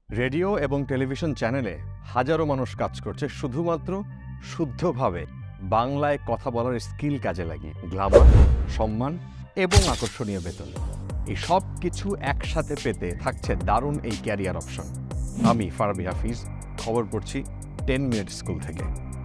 Radio এবং television চ্যানেলে হাজারো মানুষ কাজ করছে শুধুমাত্র শুদ্ধভাবে বাংলায় কথা বলার স্কিল কাজে লাগিয়ে গ্ল্যামার, সম্মান এবং আকর্ষণীয় বেতন। এই সব কিছু একসাথে পেতে থাকছে দারুণ এই ক্যারিয়ার অপশন। আমি ফারাবি হাফিজ, খবর পড়ছি 10 মিনিট স্কুল থেকে।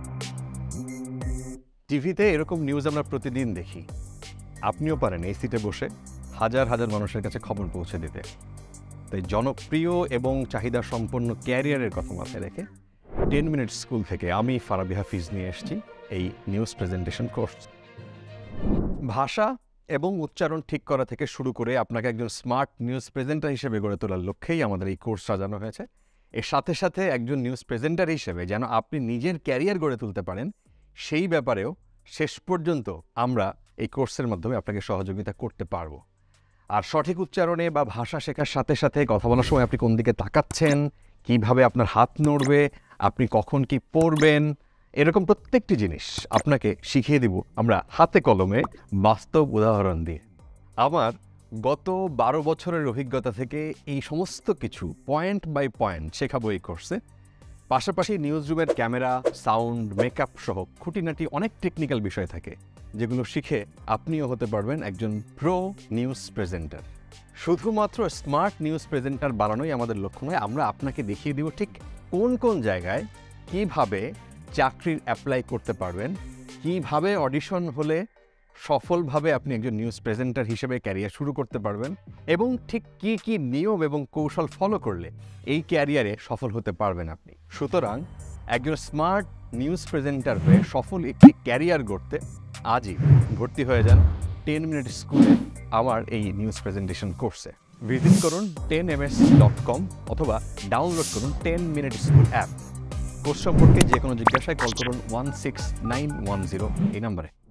টিভিতে এরকম নিউজ আমরা প্রতিদিন দেখি। আপনিও পারেন এই সিটে বসে হাজার হাজার মানুষের কাছে খবর পৌঁছে দিতে। তাই জনপ্রিয় এবং চাহিদা সম্পন্ন ক্যারিয়ারের কথা মাথায় রেখে 10 মিনিট স্কুল থেকে আমি ফারাবি হাফিজ নিয়ে এসেছি এই নিউজ প্রেজেন্টেশন কোর্স। ভাষা এবং উচ্চারণ ঠিক করা থেকে শুরু করে আপনাকে একজন স্মার্ট নিউজ প্রেজেন্টার হিসেবে গড়ে তোলার লক্ষ্যেই আমাদের এই কোর্স সাজানো হয়েছে। এর সাথে সাথে একজন নিউজ প্রেজেন্টার হিসেবে যেন আপনি নিজের ক্যারিয়ার গড়ে তুলতে পারেন, সেই ব্যাপারেও শেষ পর্যন্ত আমরা এই কোর্সের মাধ্যমে আপনাকে সহযোগিতা করতে পারবো। আর সঠিক উচ্চারণে বা ভাষা শেখার সাথে সাথে কথা বলার সময় আপনি কোন দিকে তাকাচ্ছেন, কিভাবে আপনার হাত নড়বে, আপনি কখন কি পড়বেন, এরকম প্রত্যেকটি জিনিস আপনাকে শিখিয়ে দিব আমরা হাতে কলমে বাস্তব উদাহরণ দিয়ে। আমার গত 12 বছরের অভিজ্ঞতা থেকে এই সমস্ত কিছু পয়েন্ট বাই পয়েন্ট শেখাবো এই কোর্সে। পাশাপাশি নিউজ রুমের ক্যামেরা, সাউন্ড, মেকআপ সহ খুঁটিনাটি অনেক টেকনিক্যাল বিষয় থাকে, যেগুলো শিখে আপনিও হতে পারবেন একজন প্রো নিউজ প্রেজেন্টার। শুধুমাত্র স্মার্ট নিউজ প্রেজেন্টার বানানোই আমাদের লক্ষ্য নয়, আমরা আপনাকে দেখিয়ে দিব ঠিক কোন কোন জায়গায় কিভাবে চাকরির অ্যাপ্লাই করতে পারবেন, কিভাবে অডিশন হলে সফলভাবে আপনি একজন নিউজ প্রেজেন্টার হিসেবে ক্যারিয়ার শুরু করতে পারবেন, এবং ঠিক কি কি নিয়ম এবং কৌশল ফলো করলে এই ক্যারিয়ারে সফল হতে পারবেন আপনি। সুতরাং একজন স্মার্ট নিউজ প্রেজেন্টার হয়ে সফল একটি ক্যারিয়ার গড়তে আজই ভর্তি হয়ে যান 10 মিনিট স্কুলে আমার এই নিউজ প্রেজেন্টেশন কোর্সে। ভিজিট করুন 10ms.com অথবা ডাউনলোড করুন 10 মিনিট স্কুল অ্যাপ। কোর্স সম্পর্কে যে কোনো জিজ্ঞাসায় কল করুন 16910 এই নম্বরে।